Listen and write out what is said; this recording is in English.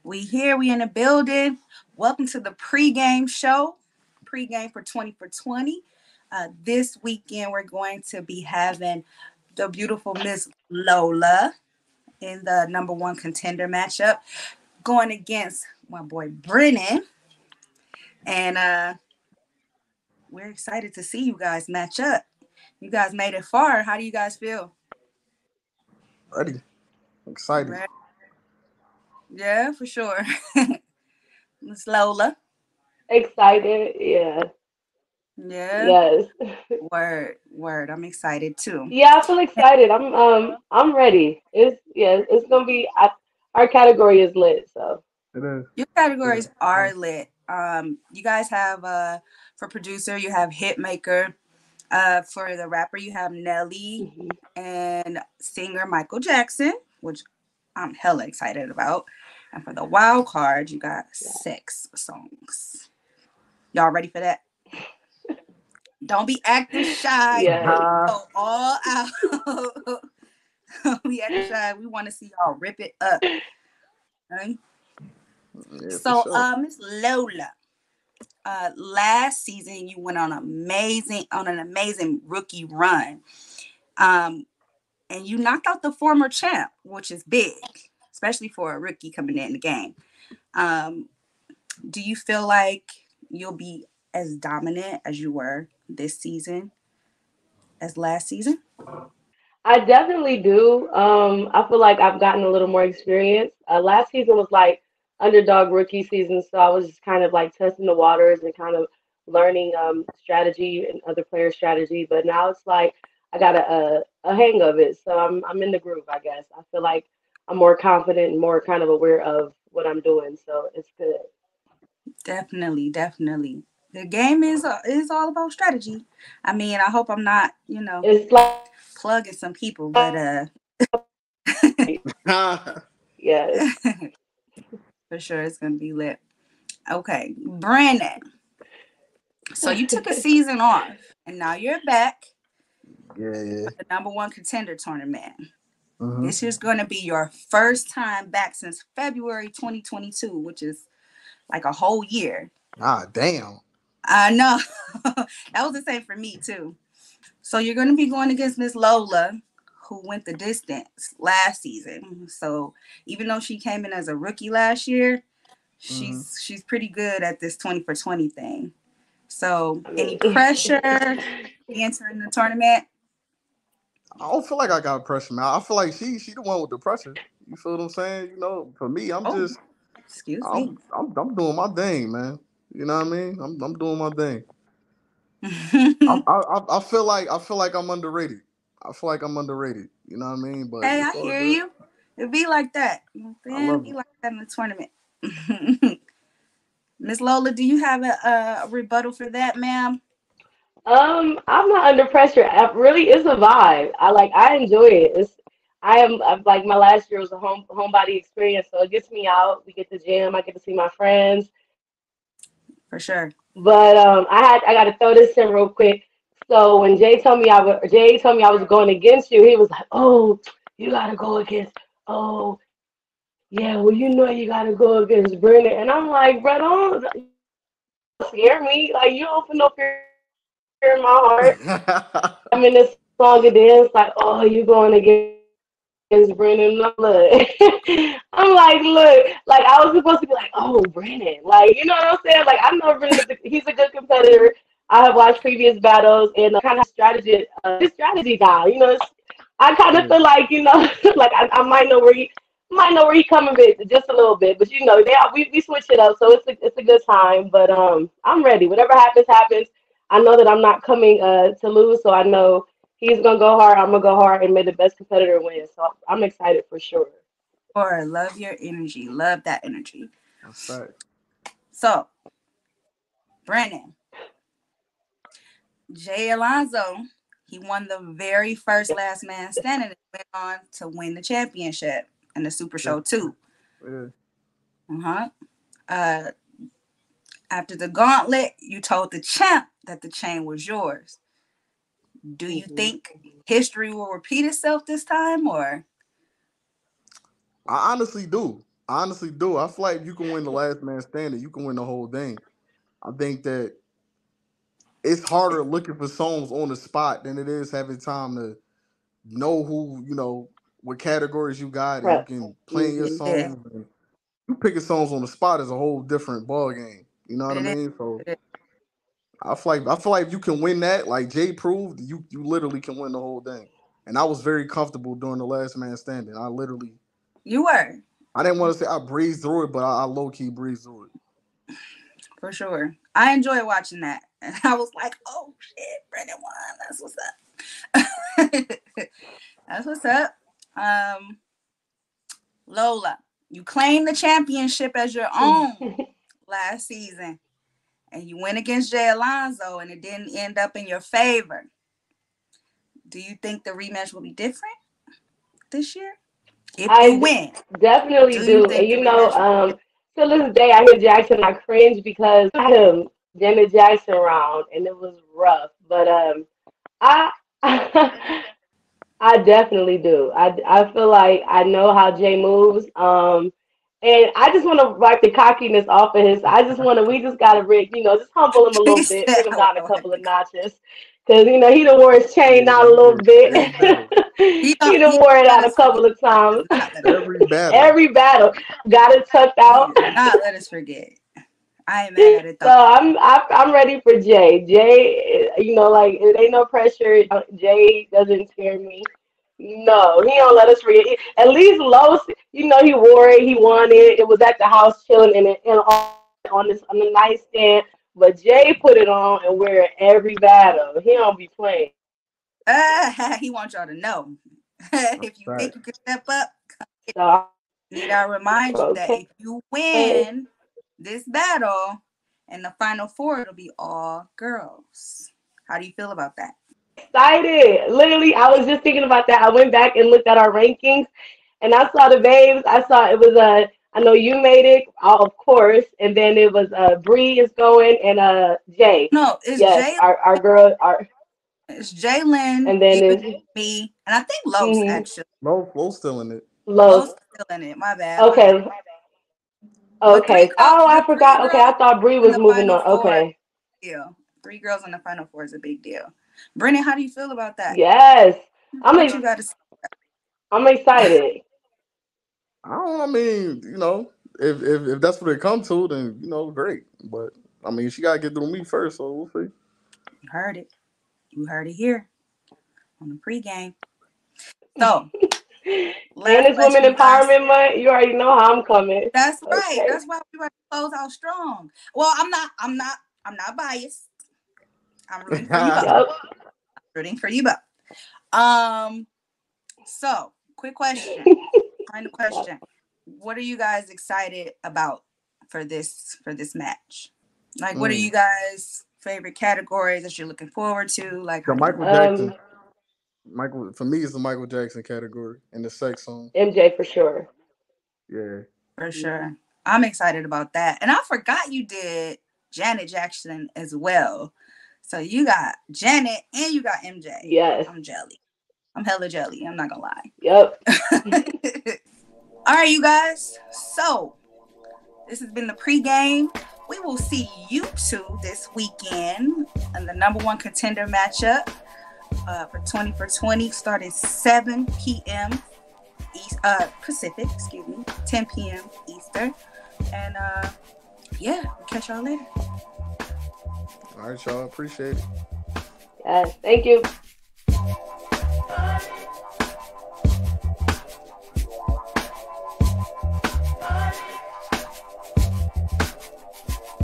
We here, we in the building. Welcome to the pregame show. Pregame for 20 for 20. This weekend we're going to be having the beautiful Miss Lola in the number one contender matchup going against my boy Brennon. And we're excited to see you guys match up. You guys made it far. How do you guys feel? Ready. Excited. Ready? Yeah, for sure. Miss Lola. Excited, yeah. Yeah. Yes. Word. I'm excited too. Yeah, I feel excited. I'm ready. It's gonna be our category is lit, so It is. Your categories are lit. You guys have for producer you have Hitmaker. For the rapper you have Nelly mhm. and singer Michael Jackson, which I'm hella excited about. And for the wild card, you got Yeah. sex songs. Y'all ready for that? Don't be acting shy. Yes. Go all out. Don't be acting shy. We want to see y'all rip it up. Okay? Yeah, for So, sure. Miss Lola, last season you went on an amazing rookie run, um, and you knocked out the former champ, which is big, especially for a rookie coming in the game. Um, do you feel like you'll be as dominant as you were this season as last season? I definitely do. I feel like I've gotten a little more experience. Last season was like underdog rookie season, so I was just kind of like testing the waters and kind of learning strategy and other player strategy. But now it's like I got a hang of it, so I'm in the groove, I guess. I feel like I'm more confident and more kind of aware of what I'm doing, so it's good. Definitely. The game is all about strategy. I mean, I hope I'm not, It's like plugging some people, but yes. for sure it's gonna be lit. Okay, Brandon. So you took a season off, and now you're back Yeah, yeah. for the number one contender tournament. Mm-hmm. This is going to be your first time back since February 2022, which is like a whole year. Ah, damn. I know. That was the same for me too. So you're going to be going against Miss Lola, who went the distance last season. So even though she came in as a rookie last year, Mm-hmm. she's pretty good at this 20 for 20 thing. So I any mean, pressure entering the tournament? I don't feel like I got pressure, man. I feel like she the one with the pressure. You feel what I'm saying? For me, Oh, excuse me. I'm doing my thing, man. You know what I mean? I'm doing my thing. Hey, I feel like I'm underrated. I feel like I'm underrated. You know what I mean? But I it's all hear good. you. It be like that. I It love be it. like that in the tournament. Miss Lola, do you have a rebuttal for that, ma'am? I'm not under pressure. Really, it's a vibe. I enjoy it. I'm like my last year was a homebody experience, so it gets me out. We get to gym. I get to see my friends. For sure. But I got to throw this in real quick. So when Jay told me I was going against you, he was like, "Oh, you gotta go against. Oh, yeah. Well, you gotta go against Brennan." And I'm like, "Bro, don't scare me. Like you don't put no fear in my heart." I'm in this song and dance like, "Oh, you going against Brennan?" I'm like, look, I'm like, look, like I was supposed to be like, "Oh, Brennan," like you know what I'm saying? Like I know Brennan he's a good competitor. I have watched previous battles and kind of his strategy guy. I kind of Yeah. feel like like I might know where he coming with just a little bit, but we switch it up, so it's a good time. But I'm ready. Whatever happens, happens. I know that I'm not coming to lose, so I know he's gonna go hard. I'm gonna go hard, and may the best competitor win. So I'm excited for sure. Or love your energy. Love that energy. That's fact. So, Brennan, Jay Alonzo, he won the very first last man standing and went on to win the championship in the Super Yeah. Show too. Yeah. Uh-huh. Uh, After the gauntlet, you told the champ that the chain was yours. Do you Hmm. think history will repeat itself this time, or I honestly do. I honestly do. I feel like if you can win the last man standing, you can win the whole thing. I think that it's harder looking for songs on the spot than it is having time to know who, what categories you got, and you Prep. can plan your Yeah, songs. And you picking songs on the spot is a whole different ball game. You know what I it is. mean? So It is. I feel like if you can win that, like Jay proved, you literally can win the whole thing. And I was very comfortable during the last man standing. You were. I didn't want to say I breezed through it, but I low key breezed through it. For sure. I enjoy watching that. And I was like, oh shit, Brennan won. That's what's up. That's what's up. Lola, you claimed the championship as your own last season. And you went against Jay Alonzo and it didn't end up in your favor. Do you think the rematch will be different this year? If you win. Definitely do. And to this day, I hear Jackson, I cringe because I had him Janet Jackson round, and it was rough. But I I definitely do. I feel like I know how Jay moves. And I just want to wipe the cockiness off of his. We just gotta, just humble him a little bit, bring him down a couple of notches. Because, he done wore his chain out a little bit. He done wore it out a couple of times. Every battle. Got it tucked out. Not let us forget. I ain't mad at it though. So I'm ready for Jay. Jay, like, it ain't no pressure. Jay doesn't scare me. No, he don't let us forget. At least Los, he wore it, he won it. It was at the house chilling on the nightstand. But Jay put it on and wear it every battle. He don't be playing. He wants y'all to know. If you think you can step up, I remind you that if you win this battle in the final four, it'll be all girls. How do you feel about that? Excited. Literally, I was just thinking about that. I went back and looked at our rankings, and I saw the babes. I saw it was I know you made it, of course, and then it was Bree is going and Jay. No, it's yes, Jay. Our girl, it's Jalen, and then it's me, and I think Los actually. Lo's still in it. Los still in it. My bad. Okay. Okay. I forgot. Okay, I thought Bree was moving on. Okay. Yeah, 3 girls in the final four is a big deal. Brennan, how do you feel about that? Yes, I'm excited. I mean, if that's what it comes to, then great. But I mean, she gotta get through me first, so we'll see. You heard it. You heard it here on the pregame. So, and it's Women Empowerment Month. You already know how I'm coming. That's right. That's why we want to close out strong. Well, I'm not biased. I'm rooting for you both. I'm rooting for you both. So, quick question. Final question. What are you guys excited about for this match? Like, what are you guys' favorite categories that you're looking forward to? Like, the Michael Jackson. For me, it's the Michael Jackson category and the sex song. MJ for sure. Yeah. For sure. I'm excited about that. And I forgot you did Janet Jackson as well. So you got Janet and you got MJ. Yes. I'm jelly. I'm hella jelly. I'm not gonna lie. Yep. All right, you guys. So this has been the pregame. We will see you two this weekend in the #1 contender matchup for 20 for 20, starting 7 p.m. Pacific, 10 p.m. Eastern. And we'll catch y'all later. All right, y'all. Appreciate it. Yes, thank you.